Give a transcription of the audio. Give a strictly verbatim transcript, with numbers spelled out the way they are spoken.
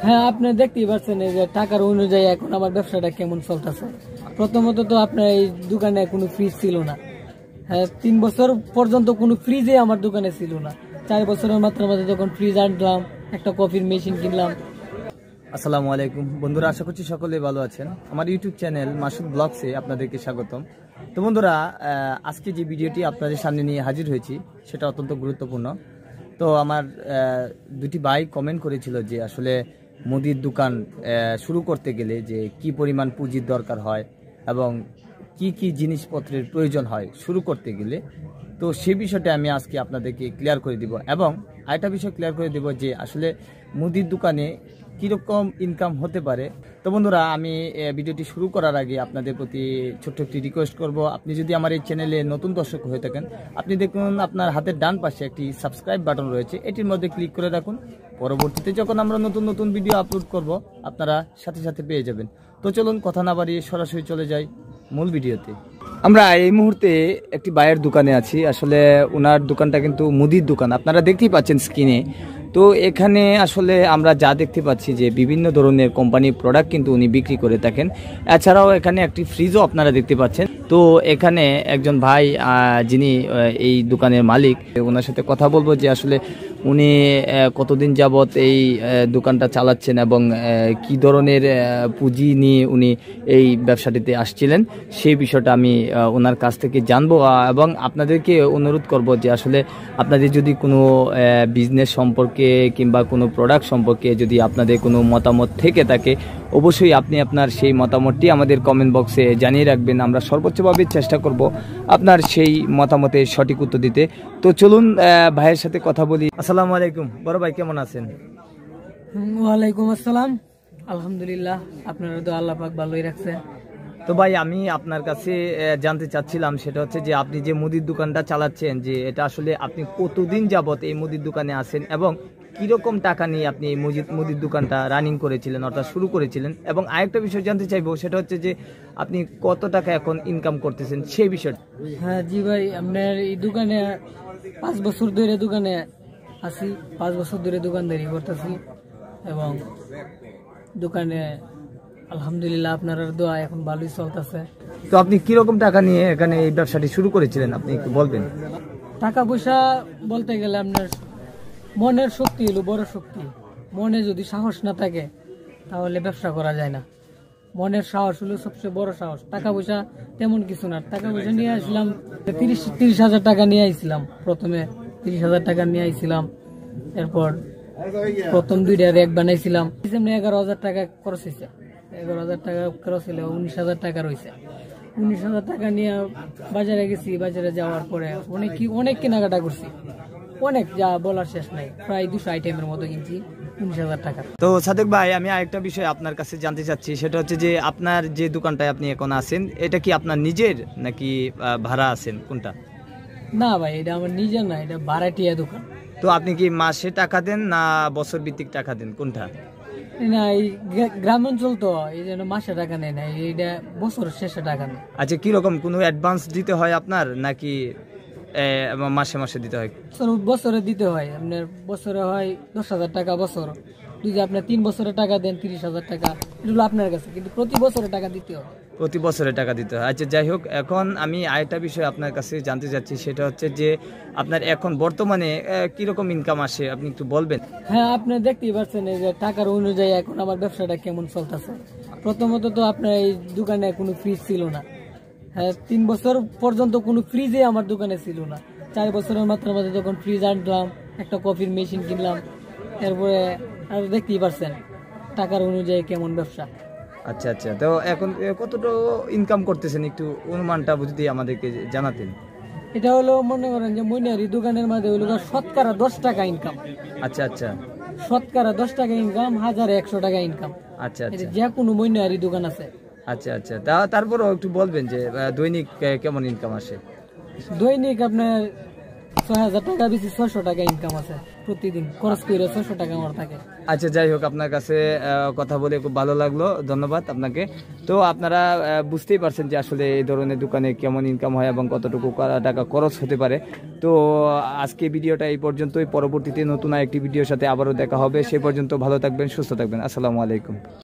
হ্যাঁ, আপনি দেখতেই পাচ্ছেন এই যে টাকার অনুযায়ী এখন আমার ব্যবসাটা কেমন চলতেছে। প্রথমত তো আপনার এই দোকানে কোনো ফ্রিজ ছিল না। হ্যাঁ, তিন বছর পর্যন্ত কোনো ফ্রিজে আমার দোকানে ছিল না। চার বছরের মাত্রার মধ্যে যখন ফ্রিজ আনলাম, একটা কফির মেশিন কিনলাম। আসসালামু আলাইকুম বন্ধুরা, আশা করছি সকলে ভালো আছেন। আমার ইউটিউব চ্যানেল মাসুদ ব্লগসে আপনাদেরকে স্বাগতম। তো বন্ধুরা, আজকে যে ভিডিওটি আপনাদের সামনে নিয়ে হাজির হয়েছি সেটা অত্যন্ত গুরুত্বপূর্ণ। তো আমার দুটি ভাই কমেন্ট করেছিল যে আসলে মুদির দোকান শুরু করতে গেলে যে কি পরিমাণ পুঁজির দরকার হয় এবং কি কি জিনিসপত্রের প্রয়োজন হয় শুরু করতে গেলে। তো সেই বিষয়টা আমি আজকে আপনাদেরকে ক্লিয়ার করে দিব এবং আরেকটা বিষয় ক্লিয়ার করে দেব যে আসলে মুদির দোকানে কীরকম ইনকাম হতে পারে। তো বন্ধুরা, আমি ভিডিওটি শুরু করার আগে আপনাদের প্রতি ছোট্ট একটি রিকোয়েস্ট করব, আপনি যদি আমার এই চ্যানেলে নতুন দর্শক হয়ে থাকেন, আপনি দেখুন আপনার হাতের ডান পাশে একটি সাবস্ক্রাইব বাটন রয়েছে, এটির মধ্যে ক্লিক করে রাখুন। পরবর্তীতে যখন আমরা নতুন নতুন ভিডিও আপলোড করব আপনারা সাথে সাথে পেয়ে যাবেন। তো চলুন কথা না বাড়িয়ে সরাসরি চলে যাই মূল ভিডিওতে। আমরা এই মুহূর্তে একটি ভাইয়ের দোকানে আছি। আসলে ওনার দোকানটা কিন্তু মুদির দোকান, আপনারা দেখতেই পাচ্ছেন স্ক্রিনে। তো এখানে আসলে আমরা যা দেখতে পাচ্ছি যে বিভিন্ন ধরনের কোম্পানির প্রোডাক্ট কিন্তু উনি বিক্রি করে থাকেন। এছাড়াও এখানে একটি ফ্রিজও আপনারা দেখতে পাচ্ছেন। তো এখানে একজন ভাই যিনি এই দোকানের মালিক, ওনার সাথে কথা বলবো যে আসলে উনি কতদিন যাবত এই দোকানটা চালাচ্ছেন এবং কি ধরনের পুঁজি নিয়ে উনি এই ব্যবসাটিতে আসছিলেন, সেই বিষয়টা আমি ওনার কাছ থেকে জানবো এবং আপনাদেরকে অনুরোধ করব যে আসলে আপনাদের যদি কোনো বিজনেস সম্পর্কে কিংবা কোনো প্রোডাক্ট সম্পর্কে যদি আপনাদের কোনো মতামত থেকে থাকে, অবশ্যই আপনি আপনার সেই মতামতটি আমাদের কমেন্ট বক্সে জানিয়ে রাখবেন। আমরা সর্বোচ্চভাবে চেষ্টা করব আপনার সেই মতামতের সঠিক উত্তর দিতে। তো চলুন ভাইয়ের সাথে কথা বলি। আসসালামু আলাইকুম বড় ভাই, কেমন আছেন? ওয়ালাইকুম আসসালাম, আলহামদুলিল্লাহ, আপনারা তো আল্লাহ পাক ভালোই রাখছে। তো ভাই, আমি আপনার কাছে জানতে চাচ্ছিলাম সেটা হচ্ছে যে আপনি যে মুদির দোকানটা চালাচ্ছেন, যে এটা আসলে আপনি কতদিন যাবত এই মুদির দোকানে আছেন এবং কিরকম টাকা নিয়ে আপনি এই মুদির মুদির দোকানটা রানিং করেছিলেন, অর্থাৎ শুরু করেছিলেন। এবং আরেকটা বিষয় জানতে চাইবো, সেটা হচ্ছে যে আপনি কত টাকা এখন ইনকাম করতেছেন সেই বিষয়টা। হ্যাঁ জি ভাই, আপনার এই দোকানে পাঁচ বছর ধরে দোকানে আছি, পাঁচ বছর ধরে দোকানদারি করতেছি এবং দোকানে আলহামদুলিল্লাহ আপনার দোয়া এখন ভালোই চলতেছে। তো আপনি কিরকম টাকা নিয়ে এখানে এই ব্যবসাটি শুরু করেছিলেন, আপনি একটু বলবেন? টাকা পয়সা বলতে গেলে আপনার মনের শক্তি হলো বড় শক্তি। মনে যদি সাহস না থাকে তাহলে ব্যবসা করা যায় না। মনের সাহস হলো সবচেয়ে বড় সাহস। টাকা পয়সা তেমন কিছু না। টাকা পয়সা নিয়ে আসলাম তিরিশ তিরিশ হাজার টাকা নিয়ে আইছিলাম। প্রথমে তিরিশ হাজার টাকা নিয়ে আইছিলাম, এরপর প্রথম দুইটা র্যাক বানাইছিলাম। এগারো হাজার টাকা খরচ হয়েছে। এগারো হাজার টাকা খরচ হলে উনিশ হাজার টাকা রয়েছে। উনিশ হাজার টাকা নিয়ে বাজারে গেছি। বাজারে যাওয়ার পরে অনেক কি অনেক কেনাকাটা করছি, অনেক, যা বলার শেষ নাই। প্রায় দুশো আইটেমের মতো কিনছি উনিশ হাজার টাকা। তো সাদেক ভাই, আমি আরেকটা বিষয় আপনার কাছে জানতে চাচ্ছি, সেটা হচ্ছে যে আপনার যে দোকানটায় আপনি এখন আছেন, এটা কি আপনার নিজের নাকি ভাড়া আছেন, কোনটা? না ভাই, এটা আমার নিজের না, এটা ভাড়াটিয়া দোকান। তো আপনি কি মাসে টাকা দেন না বছর ভিত্তিক টাকা দেন, কোনটা? না, এই গ্রাম অঞ্চল তো এই জন্য মাসে টাকা নেয় না, এইটা বছর শেষে টাকা নেয়। আচ্ছা, কিরকম কোনো অ্যাডভান্স দিতে হয় আপনার নাকি মাসে মাসে দিতে হয়? বছরে দিতে হয়। আপনার বছরে হয় দশ হাজার টাকা বছর। যদি আপনার তিন বছরে টাকা দেন তিরিশ হাজার টাকা, এগুলো আপনার কাছে, কিন্তু প্রতি বছরে টাকা দিতে হয়। প্রতি বছরে টাকা দিতে হয়। আচ্ছা, যাই হোক, এখন আমি আরেকটা বিষয় আপনার কাছে জানতে চাচ্ছি, সেটা হচ্ছে যে আপনার এখন বর্তমানে কিরকম ইনকাম আসে, আপনি একটু বলবেন? হ্যাঁ, আপনি দেখতেই পাচ্ছেন এই যে টাকার অনুযায়ী এখন আমার ব্যবসাটা কেমন চলতেছে। প্রথমত তো আপনার এই দোকানে কোনো ফ্রিজ ছিল না। হ্যাঁ, তিন বছর পর্যন্ত কোনো ফ্রিজে আমার দোকানে ছিল না। চার বছরের মাত্রার মধ্যে যখন ফ্রিজ আনলাম, একটা কফির মেশিন কিনলাম, এরপরে আর দেখতেই পাচ্ছেন টাকার অনুযায়ী কেমন ব্যবসা। আচ্ছা আচ্ছা, তো এখন কতটা ইনকাম করতেছেন একটু অনুমানটা যদি আমাদেরকে জানাতেন। এটা হলো মনে করেন যে মইনারি দোকানের মধ্যে হলো শতকরা দশ টাকা ইনকাম। আচ্ছা আচ্ছা, শতকরা দশ টাকা ইনকাম, হাজারে একশো টাকা ইনকাম। আচ্ছা আচ্ছা, যে কোনো মইনারি দোকান আছে। আচ্ছা আচ্ছা, তা তারপরও একটু বলবেন যে দৈনিক কেমন ইনকাম আসে? দৈনিক আপনার ছয় হাজার টাকা বেশি ছয়শো টাকা ইনকাম আছে প্রতিদিন, খরচ করে ছয়শো টাকা আমার থাকে। আচ্ছা, যাই হোক, আপনার কাছে আহ, কথা বলে খুব ভালো লাগলো, ধন্যবাদ আপনাকে। তো আপনারা আহ, বুঝতেই পারছেন যে আসলে এই ধরনের দোকানে কেমন ইনকাম হয় এবং কতটুকু কা- টাকা খরচ হতে পারে। তো আজকে ভিডিওটা এই পর্যন্তই, পরবর্তীতে নতুন আরেকটি ভিডিওর সাথে আবারও দেখা হবে। সে পর্যন্ত ভালো থাকবেন, সুস্থ থাকবেন। আসসালামু আলাইকুম।